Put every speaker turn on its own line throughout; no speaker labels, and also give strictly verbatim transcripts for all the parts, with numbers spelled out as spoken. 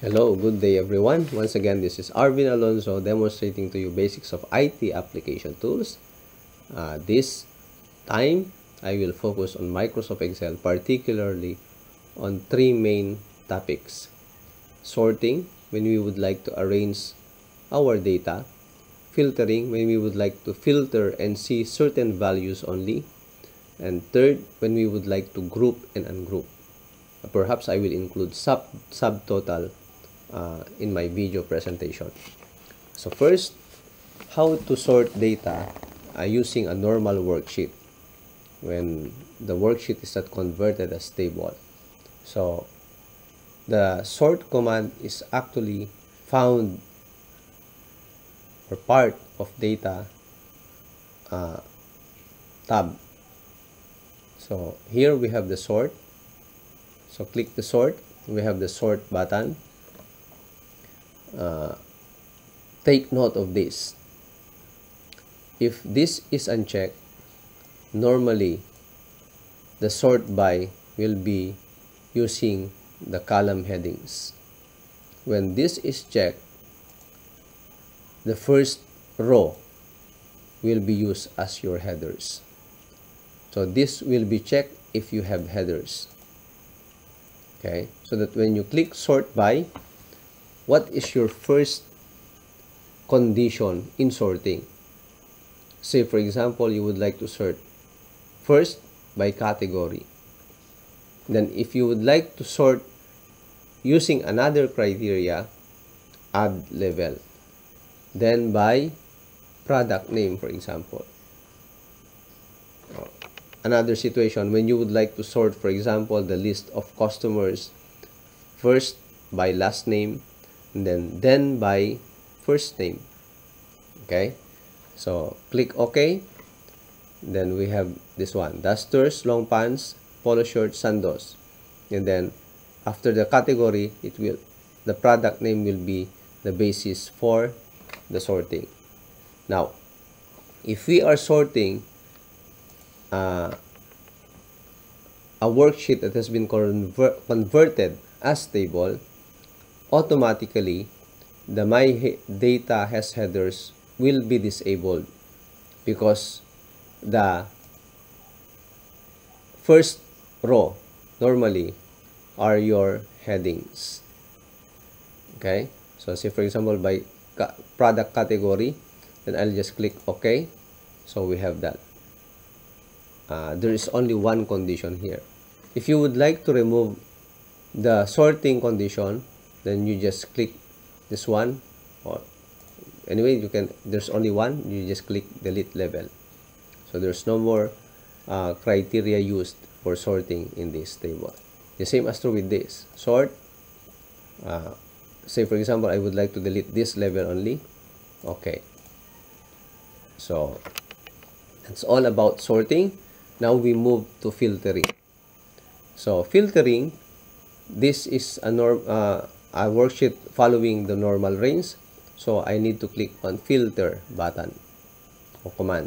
Hello, good day everyone. Once again, this is Arvin Alonso demonstrating to you basics of I T application tools. Uh, this time, I will focus on Microsoft Excel, particularly on three main topics. Sorting, when we would like to arrange our data. Filtering, when we would like to filter and see certain values only. And third, when we would like to group and ungroup. Perhaps I will include sub subtotal uh, in my video presentation. So first, how to sort data uh, using a normal worksheet when the worksheet is not converted as table. So the sort command is actually found or part of data uh, tab. So here we have the sort. So click the sort. We have the sort button. Uh, take note of this. If this is unchecked, normally the sort by will be using the column headings. When this is checked, the first row will be used as your headers. So this will be checked if you have headers. Okay, so that when you click sort by, what is your first condition in sorting? Say for example, you would like to sort first by category. Then if you would like to sort using another criteria, add level. Then by product name, for example. Another situation, when you would like to sort, for example, the list of customers first by last name, and then then by first name. Okay, so click OK. Then we have this one: dusters, long pants, polo shirts, sandals. And then after the category, it will the product name will be the basis for the sorting. Now, if we are sorting Uh, a worksheet that has been conver converted as table, automatically the my data has headers will be disabled because the first row normally are your headings. Okay, so say for example by ca product category, then I'll just click OK. So we have that. Uh, there is only one condition here. If you would like to remove the sorting condition, then you just click this one, or anyway you can, there's only one, you just click delete level. So there's no more uh, criteria used for sorting in this table. The same as true with this sort. Uh, say for example, I would like to delete this level only. Okay, so that's all about sorting. Now we move to filtering. So filtering, this is a norm uh, a worksheet following the normal range. So I need to click on filter button or command.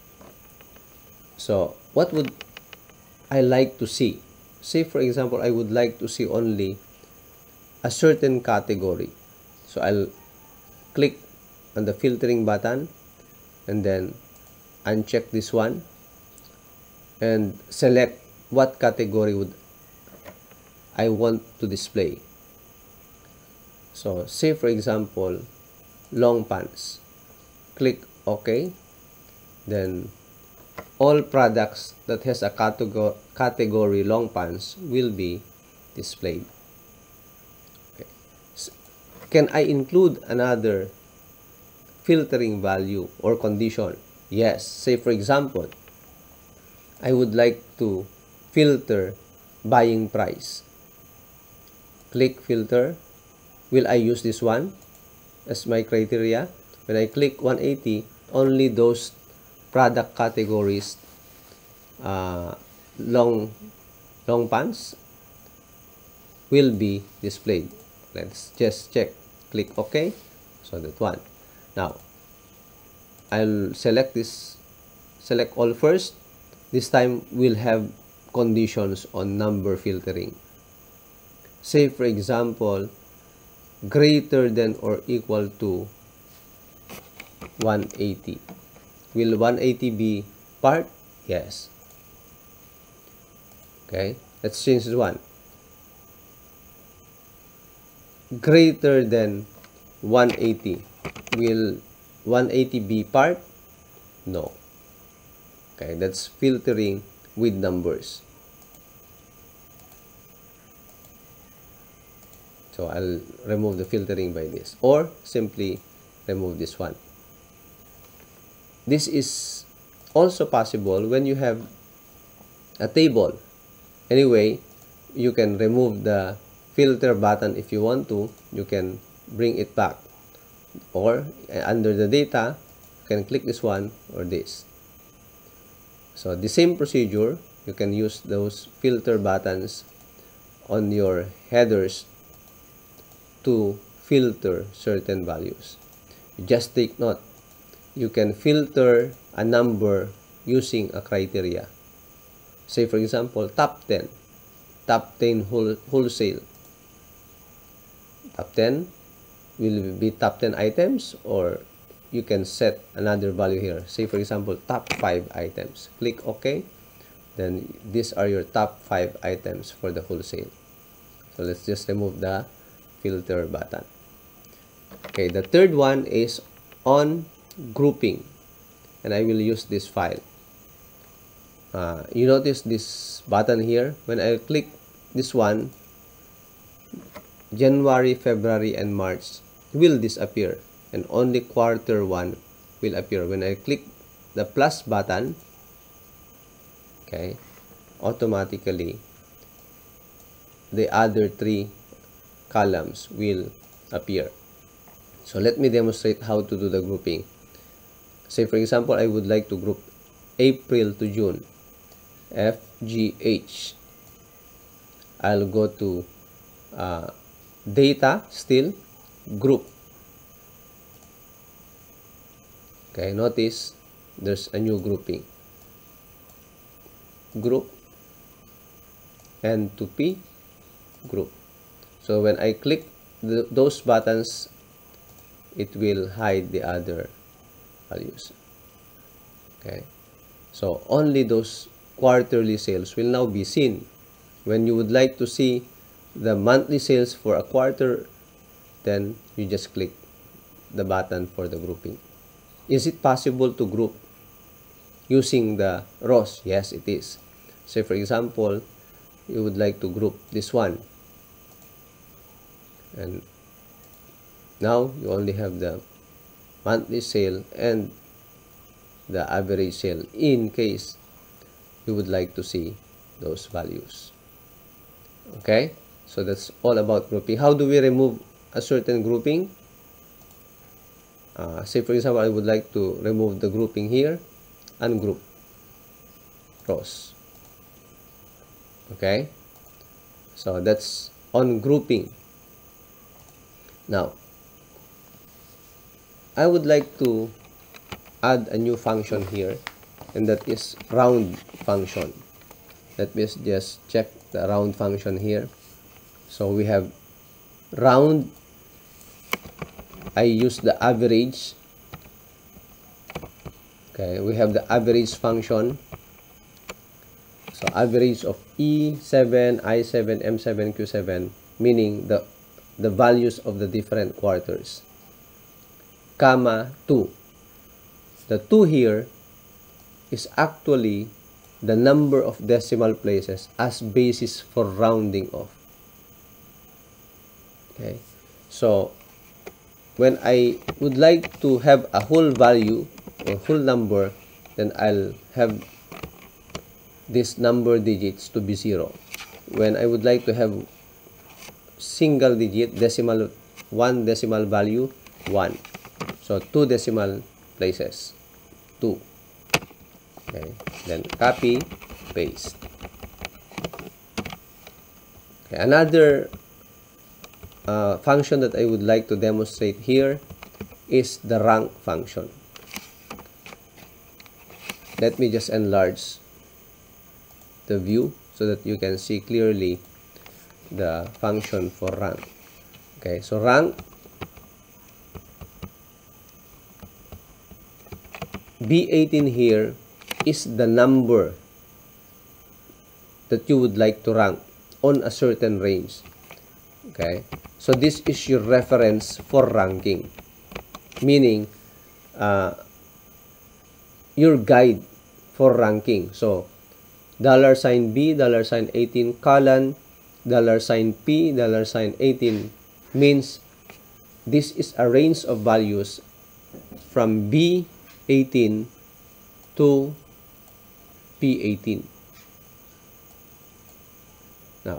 So what would I like to see? Say for example, I would like to see only a certain category. So I'll click on the filtering button and then uncheck this one and select what category would I want to display. So say for example, long pants. Click OK. Then all products that has a category category long pants will be displayed. Okay. So, can I include another filtering value or condition? Yes. Say for example, I would like to filter buying price. Click filter. Will I use this one as my criteria? When I click one eighty, only those product categories, uh, long long pants, will be displayed. Let's just check. Click OK. So that one. Now I'll select this. Select all first. This time we'll have conditions on number filtering. Say for example, greater than or equal to one eighty. Will one eighty be part? Yes. Okay, let's change this one. Greater than one eighty. Will one eighty be part? No. Okay, that's filtering with numbers. So I'll remove the filtering by this, or simply remove this one. This is also possible when you have a table. Anyway, you can remove the filter button if you want to. You can bring it back, or under the data you can click this one or this. So the same procedure, you can use those filter buttons on your headers to filter certain values. Just take note, you can filter a number using a criteria. Say for example, top ten. Top ten whole, wholesale. Top ten will be top ten items, or you can set another value here. Say for example, top five items. Click OK. Then these are your top five items for the wholesale. So let's just remove the filter button. Okay, the third one is on grouping, and I will use this file. Uh, you notice this button here. When I click this one, January, February, and March will disappear, and only quarter one will appear. When I click the plus button, okay, automatically the other three columns will appear. So let me demonstrate how to do the grouping. Say for example, I would like to group April to June. F G H. I'll go to uh, data, still group. Okay, notice there's a new grouping. Group N to P group. So when I click the, those buttons, it will hide the other values. Okay, so only those quarterly sales will now be seen. When you would like to see the monthly sales for a quarter, then you just click the button for the grouping. Is it possible to group using the rows? Yes, it is. Say for example, you would like to group this one, and now you only have the monthly sale and the average sale in case you would like to see those values. Okay, so that's all about grouping. How do we remove a certain grouping? Uh, say for example, I would like to remove the grouping here, ungroup rows. Okay, so that's on grouping. Now I would like to add a new function here, and that is round function. Let me just check the round function here. So we have round. I use the average. Okay, we have the average function. So average of E seven, I seven, M seven, Q seven, meaning the the values of the different quarters, comma two. The two here is actually the number of decimal places as basis for rounding off. Okay, so when I would like to have a whole value or whole number, then I'll have this number digits to be zero. When I would like to have single digit decimal, one decimal value, one. So two decimal places, two. Okay, then copy, paste. Okay, another uh, function that I would like to demonstrate here is the rank function. Let me just enlarge the view so that you can see clearly the function for rank. Okay, so rank B eighteen here is the number that you would like to rank on a certain range. Okay, so this is your reference for ranking, meaning uh, your guide for ranking. So dollar sign B, dollar sign eighteen colon, dollar sign P, dollar sign eighteen means this is a range of values from B eighteen to P eighteen. Now,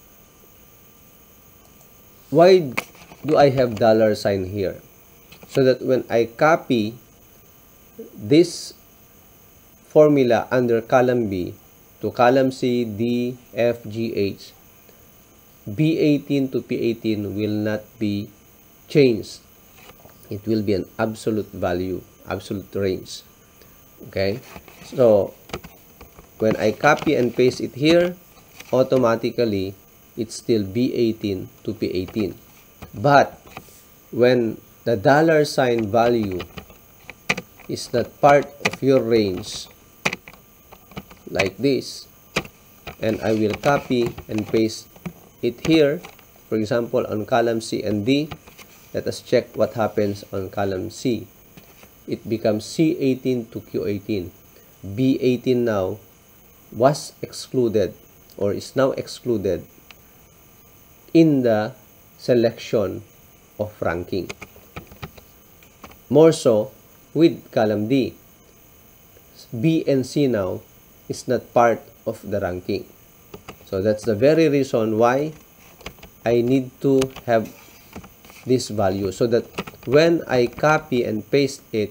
why do I have dollar sign here? So that when I copy this formula under column B to column C, D, F, G, H, B eighteen to P eighteen will not be changed. It will be an absolute value, absolute range. Okay, so when I copy and paste it here, automatically it's still B eighteen to P eighteen. But when the dollar sign value is not part of your range, like this, and I will copy and paste it here, for example on column C and D, let us check what happens on column C. It becomes C eighteen to Q eighteen. B eighteen now was excluded or is now excluded in the selection of ranking. More so with column D. B and C now is not part of the ranking. So that's the very reason why I need to have this value, so that when I copy and paste it,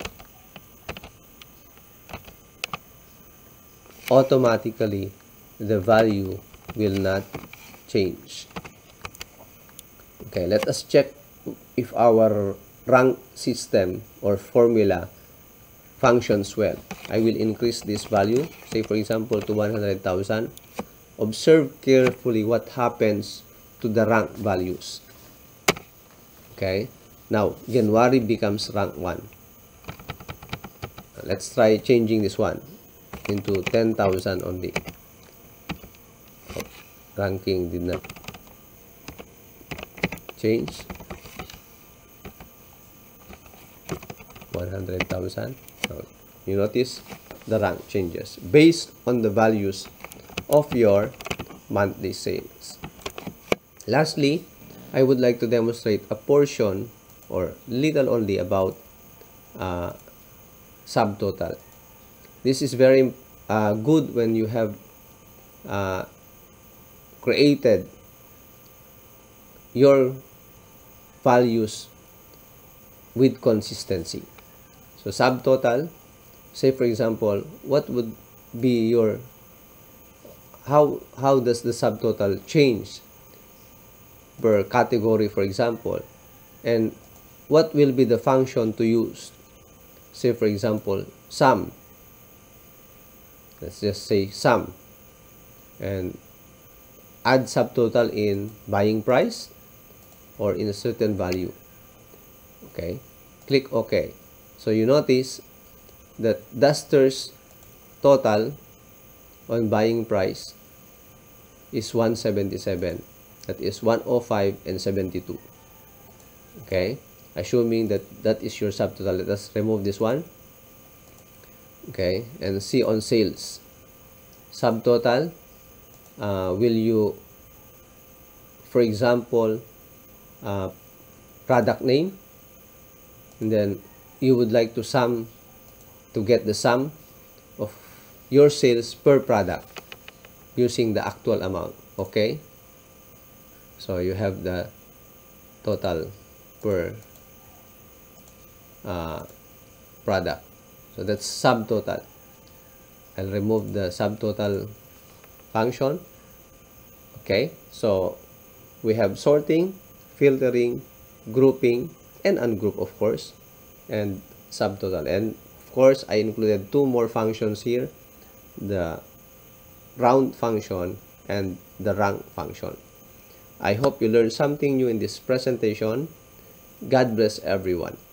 automatically the value will not change. Okay, let us check if our rank system or formula functions well. I will increase this value, say for example to one hundred thousand. Observe carefully what happens to the rank values. Okay, now January becomes rank one. Let's try changing this one into ten thousand only. Oh, ranking did not change. one hundred thousand. So you notice the rank changes based on the values of your monthly sales. Lastly, I would like to demonstrate a portion or little only about uh, subtotal. This is very uh, good when you have uh, created your values with consistency. So subtotal, say for example, what would be your, how, how does the subtotal change per category, for example, and what will be the function to use? Say for example, sum. Let's just say sum and add subtotal in buying price or in a certain value. Okay, click OK. So you notice that Duster's total on buying price is one seventy-seven. That is one oh five and seventy-two. Okay, assuming that that is your subtotal, let us remove this one. Okay, and see on sales subtotal. Uh, will you, for example, uh, product name, and then you would like to sum to get the sum of your sales per product using the actual amount. Okay, so you have the total per uh, product. So that's subtotal. I'll remove the subtotal function. Okay, so we have sorting, filtering, grouping, and ungroup, of course, and subtotal. And of course, I included two more functions here, the round function and the rank function. I hope you learned something new in this presentation. God bless everyone.